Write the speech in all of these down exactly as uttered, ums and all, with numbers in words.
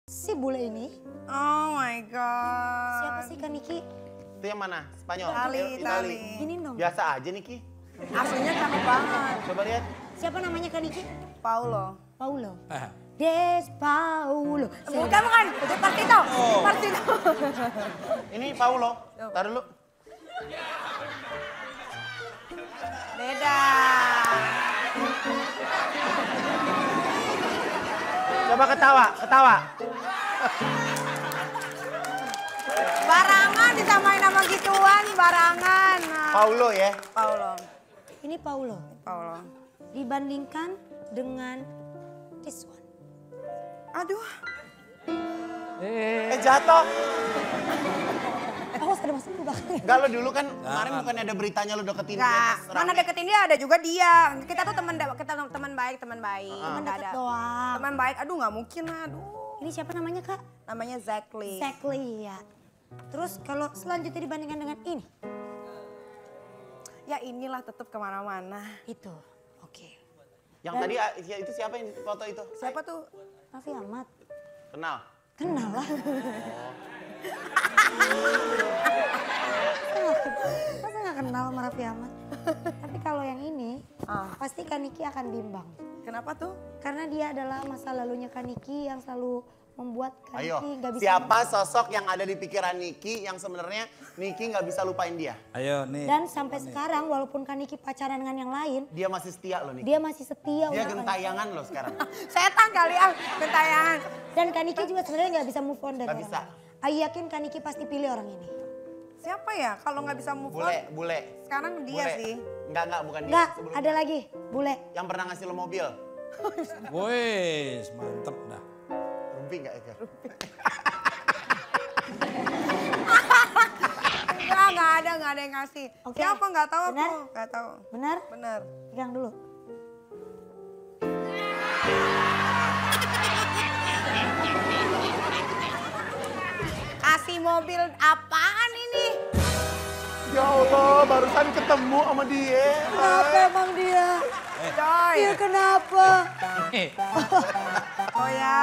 Si bule ini. Oh my god. Siapa sih Kak Niki? Itu yang mana? Spanyol? Itali, Eh, Itali. Ini dong. Biasa aja Niki. Aslinya cakep banget. Coba lihat. Siapa namanya Kak Niki? Paulo. Paulo. Des Paulo. Bukan, bukan. Itu Partito. Oh. Partito. Ini Paulo. Taruh dulu. Beda. Coba ketawa, ketawa. Barangan disamain sama gituan, barangan. Nah. Paulo ya. Paulo. Ini Paulo. Paulo. Dibandingkan dengan this one. Aduh. Eh jatuh. Awas ada masuk lubang. Enggak lo dulu kan kemarin bukan ada beritanya lo deketin dia. Enggak, terus mana rame. deketin dia ada juga dia. Kita tuh teman kita teman baik, teman baik. Teman Nggak deket ada. doang. Teman baik. Aduh, nggak mungkin lah. Aduh. Ini siapa namanya Kak? Namanya Exactly. Exactly ya. Terus kalau selanjutnya dibandingkan dengan ini? Ya inilah tetap kemana-mana. Itu. Oke. Yang tadi ah, ya, itu siapa yang foto itu? Siapa tuh? Raffi Ahmad. Kenal. Kenal lah. Masa gak kenal sama Raffi Ahmad? Tapi kalau yang ini, Ah. pasti Kak Niki akan bimbang. Kenapa tuh? Karena dia adalah masa lalunya Kak Niki yang selalu membuat Kak Ayo, Niki gak bisa. siapa sosok yang ada di pikiran Niki yang sebenarnya Niki nggak bisa lupain dia? Ayo nih. Dan sampai sekarang walaupun Kak Niki pacaran dengan yang lain, Dia masih setia loh Niki. dia masih setia. Dia untuk Kak Niki. gentayangan loh sekarang. Setan kali ah, gentayangan. Dan Kak Niki juga sebenarnya gak bisa move on dari Nggak orang bisa. lain. Ayu yakin Kak Niki pasti pilih orang ini. Siapa ya kalau nggak bisa move on? Bule, bule. Sekarang dia Bule. sih. Enggak, enggak, bukan dia. Enggak, sebelumnya. ada lagi. Bule. Yang pernah ngasih lo mobil. Wes, mantep dah. Rumpi enggak itu? Enggak, enggak ada, enggak ada yang ngasih. Oke. Siapa nggak tahu aku? Benar? Nggak tahu. Benar? Bener. Pegang dulu. Kasih mobil apaan ini? Ya Allah, barusan ketemu sama dia. Kenapa emang dia? Coy. Dia kenapa? Oh ya.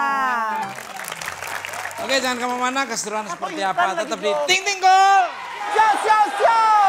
Oke, jangan kemana-mana, keseruan seperti ikan apa lagi, tetap di Bro? Ting Ting Gol. Siap, siap, siap.